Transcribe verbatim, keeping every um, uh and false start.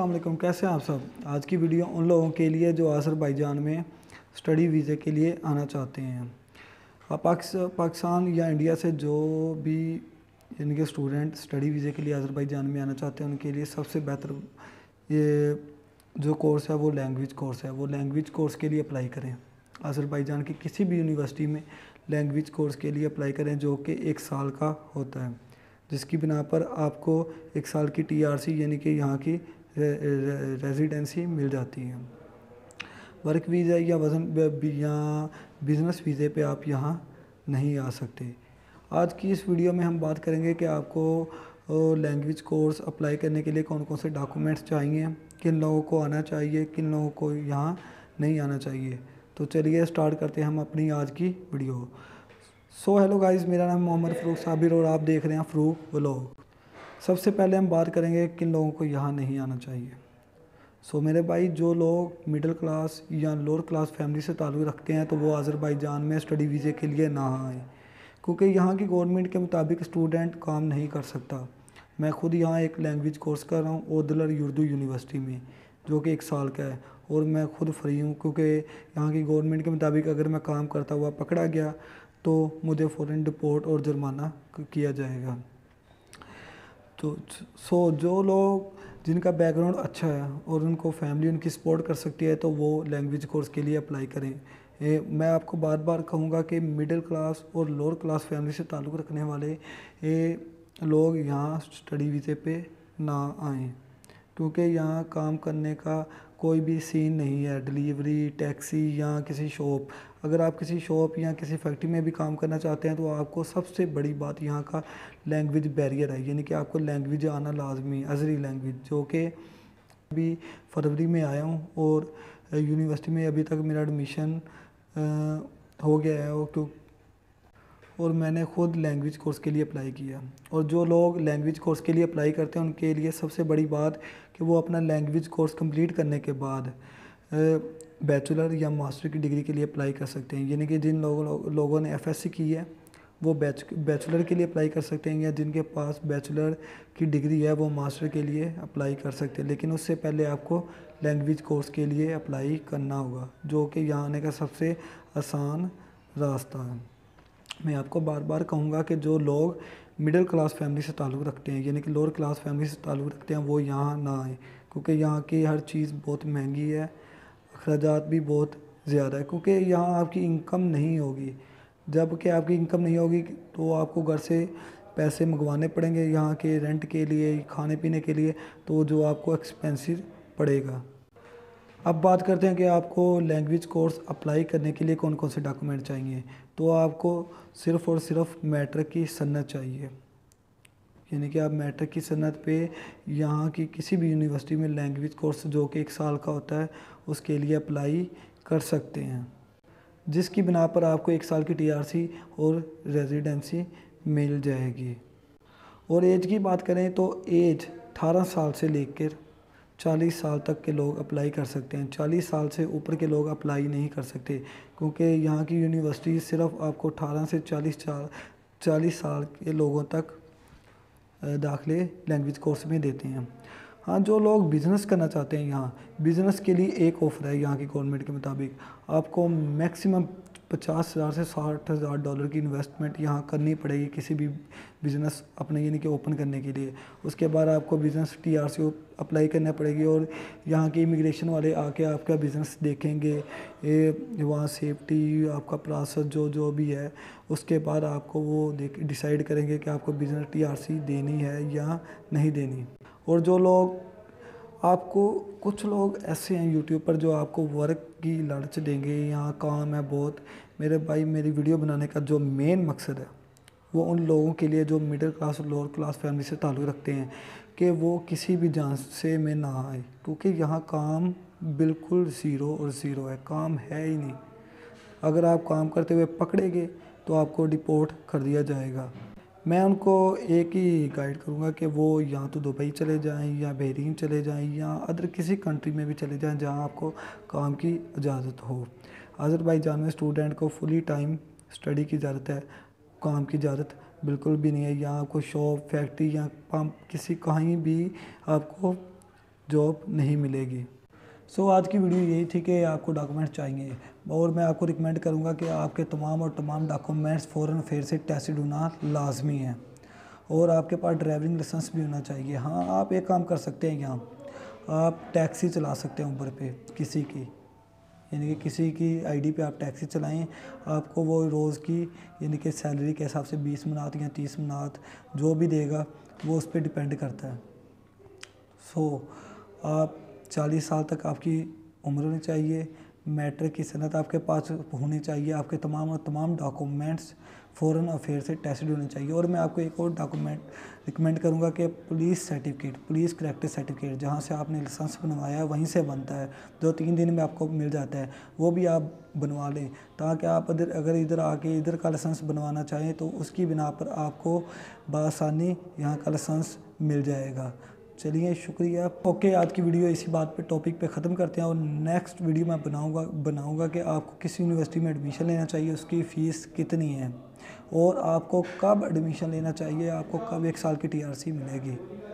अस्सलाम वालेकुम, कैसे हैं आप सब। आज की वीडियो उन लोगों के लिए जो अज़रबैजान में स्टडी वीज़े के लिए आना चाहते हैं। पाकिस्तान या इंडिया से जो भी इनके स्टूडेंट स्टडी वीज़े के लिए अज़रबैजान में आना चाहते हैं उनके लिए सबसे बेहतर ये जो कोर्स है वो लैंग्वेज कोर्स है। वो लैंग्वेज कोर्स के लिए अप्लाई करें। अज़रबैजान की किसी भी यूनिवर्सिटी में लैंग्वेज कोर्स के लिए अप्लाई करें जो कि एक साल का होता है, जिसकी बिना पर आपको एक साल की टीआरसी यानी कि यहाँ की रेजिडेंसी मिल जाती है। वर्क वीज़ा या वजन या बिज़नेस वीज़े पे आप यहाँ नहीं आ सकते। आज की इस वीडियो में हम बात करेंगे कि आपको लैंग्वेज कोर्स अप्लाई करने के लिए कौन कौन से डॉक्यूमेंट्स चाहिए, किन लोगों को आना चाहिए, किन लोगों को यहाँ नहीं आना चाहिए। तो चलिए स्टार्ट करते हैं हम अपनी आज की वीडियो। सो हेलो गाइस, मेरा नाम मोहम्मद फ़रूक साबिर और आप देख रहे हैं फ़रूक व्लॉग। सबसे पहले हम बात करेंगे किन लोगों को यहाँ नहीं आना चाहिए। सो मेरे भाई, जो लोग मिडिल क्लास या लोअर क्लास फैमिली से ताल्लुक़ रखते हैं तो वो अज़रबैजान में स्टडी वीज़े के लिए ना आए, क्योंकि यहाँ की गवर्नमेंट के मुताबिक स्टूडेंट काम नहीं कर सकता। मैं खुद यहाँ एक लैंग्वेज कोर्स कर रहा हूँ ओदलर उर्दू यूनिवर्सिटी में, जो कि एक साल का है, और मैं खुद फ्री हूँ, क्योंकि यहाँ की गवर्नमेंट के मुताबिक अगर मैं काम करता हुआ पकड़ा गया तो मुझे फ़ौरन डिपोर्ट और जुर्माना किया जाएगा। तो सो जो लोग जिनका बैकग्राउंड अच्छा है और उनको फैमिली उनकी सपोर्ट कर सकती है तो वो लैंग्वेज कोर्स के लिए अप्लाई करें। ए, मैं आपको बार बार कहूँगा कि मिडिल क्लास और लोअर क्लास फैमिली से ताल्लुक़ रखने वाले ए, लोग यहाँ स्टडी वीज़े पे ना आएँ, क्योंकि यहाँ काम करने का कोई भी सीन नहीं है। डिलीवरी, टैक्सी या किसी शॉप, अगर आप किसी शॉप या किसी फैक्ट्री में भी काम करना चाहते हैं तो आपको सबसे बड़ी बात यहाँ का लैंग्वेज बैरियर है, यानी कि आपको लैंग्वेज आना लाजमी है, अज़री लैंग्वेज, जो कि अभी फरवरी में आया हूँ और यूनिवर्सिटी में अभी तक मेरा एडमिशन हो गया है और क्यों और मैंने ख़ुद लैंग्वेज कोर्स के लिए अप्लाई किया। और जो लोग लैंग्वेज कोर्स के लिए अप्लाई करते हैं उनके लिए सबसे बड़ी बात कि वो अपना लैंग्वेज कोर्स कंप्लीट करने के बाद बैचलर या मास्टर की डिग्री के लिए अप्लाई कर सकते हैं। यानी कि जिन लोगों लोगों ने एफएससी की है वो बैच बैचलर के लिए अप्लाई कर सकते हैं, या जिनके पास बैचलर की डिग्री है वो मास्टर के लिए अप्लाई कर सकते हैं। लेकिन उससे पहले आपको लैंग्वेज कोर्स के लिए अप्लाई करना होगा, जो कि यहाँ आने का सबसे आसान रास्ता है। मैं आपको बार बार कहूँगा कि जो लोग मिडिल क्लास फैमिली से ताल्लुक़ रखते हैं, यानी कि लोअर क्लास फैमिली से ताल्लुक़ रखते हैं, वो यहाँ ना आए, क्योंकि यहाँ की हर चीज़ बहुत महंगी है, अखराजात भी बहुत ज़्यादा है, क्योंकि यहाँ आपकी इनकम नहीं होगी। जब कि आपकी इनकम नहीं होगी तो आपको घर से पैसे मंगवाने पड़ेंगे यहाँ के रेंट के लिए, खाने पीने के लिए, तो जो आपको एक्सपेंसिव पड़ेगा। अब बात करते हैं कि आपको लैंग्वेज कोर्स अप्लाई करने के लिए कौन कौन से डॉक्यूमेंट चाहिए। तो आपको सिर्फ़ और सिर्फ मैट्रिक की सनद चाहिए, यानी कि आप मैट्रिक की सनद पे यहाँ की किसी भी यूनिवर्सिटी में लैंग्वेज कोर्स जो कि एक साल का होता है उसके लिए अप्लाई कर सकते हैं, जिसकी बिना पर आपको एक साल की टीआरसी और रेजिडेंसी मिल जाएगी। और एज की बात करें तो एज अठारह साल से लेकर चालीस साल तक के लोग अप्लाई कर सकते हैं। चालीस साल से ऊपर के लोग अप्लाई नहीं कर सकते, क्योंकि यहाँ की यूनिवर्सिटी सिर्फ आपको अठारह से चालीस चार चालीस साल के लोगों तक दाखिले लैंग्वेज कोर्स में देते हैं। हाँ, जो लोग बिज़नेस करना चाहते हैं, यहाँ बिज़नेस के लिए एक ऑफ़र है यहाँ की गवर्नमेंट के मुताबिक। आपको मैक्सिमम पचास हज़ार से साठ हज़ार डॉलर की इन्वेस्टमेंट यहाँ करनी पड़ेगी किसी भी बिज़नेस अपने यानी कि ओपन करने के लिए। उसके बाद आपको बिज़नेस टीआरसी अप्लाई करना पड़ेगी और यहाँ के इमिग्रेशन वाले आके आपका बिज़नेस देखेंगे, वहाँ सेफ्टी, आपका प्रोसेस जो जो भी है, उसके बाद आपको वो देख डिसाइड करेंगे कि आपको बिज़नेस टीआरसी देनी है या नहीं देनी। और जो लोग आपको कुछ लोग ऐसे हैं यूट्यूब पर जो आपको वर्क की लालच देंगे, यहाँ काम है बहुत। मेरे भाई, मेरी वीडियो बनाने का जो मेन मकसद है वो उन लोगों के लिए जो मिडिल क्लास और लोअर क्लास फैमिली से ताल्लुक़ रखते हैं कि वो किसी भी झांसे में ना आए, क्योंकि यहाँ काम बिल्कुल ज़ीरो और ज़ीरो है, काम है ही नहीं। अगर आप काम करते हुए पकड़े गए तो आपको डिपोर्ट कर दिया जाएगा। मैं उनको एक ही गाइड करूँगा कि वो या तो दुबई चले जाएं या बहरीन चले जाएं या अदर किसी कंट्री में भी चले जाएं जहां आपको काम की इजाज़त हो। अज़रबैजान में स्टूडेंट को फुली टाइम स्टडी की इजाज़त है, काम की इजाज़त बिल्कुल भी नहीं है। यहाँ आपको शॉप, फैक्ट्री या पंप किसी कहीं भी आपको जॉब नहीं मिलेगी। सो so, आज की वीडियो यही थी कि आपको डॉक्यूमेंट चाहिए और मैं आपको रिकमेंड करूंगा कि आपके तमाम और तमाम डॉक्यूमेंट्स फ़ौरन अफेयर से टेस्टेड होना लाजमी है और आपके पास ड्राइविंग लाइसेंस भी होना चाहिए। हाँ, आप एक काम कर सकते हैं, यहाँ आप टैक्सी चला सकते हैं उबर पे किसी की, यानी कि किसी की आईडी पे आप टैक्सी चलाएं, आपको वो रोज़ की यानी कि सैलरी के हिसाब से बीस मनात या तीस मनात जो भी देगा वो उस पर डिपेंड करता है। सो so, आप चालीस साल तक आपकी उम्र होनी चाहिए, मैट्रिक की सनत आपके पास होनी चाहिए, आपके तमाम और तमाम डॉक्यूमेंट्स फ़ौरन अफेयर से टेस्टेड होने चाहिए। और मैं आपको एक और डॉक्यूमेंट रिकमेंड करूंगा कि police certificate, police character certificate, जहां से आपने लाइसेंस बनवाया है वहीं से बनता है, जो तीन दिन में आपको मिल जाता है, वो भी आप बनवा लें ताकि आप अगर अगर इधर आके इधर का लाइसेंस बनवाना चाहें तो उसकी बिना पर आपको बआसानी यहाँ का लाइसेंस मिल जाएगा। चलिए, शुक्रिया। ओके, आज की वीडियो इसी बात पे टॉपिक पे ख़त्म करते हैं और नेक्स्ट वीडियो मैं बनाऊंगा बनाऊंगा कि आपको किस यूनिवर्सिटी में एडमिशन लेना चाहिए, उसकी फ़ीस कितनी है और आपको कब एडमिशन लेना चाहिए, आपको कब एक साल की टीआरसी मिलेगी।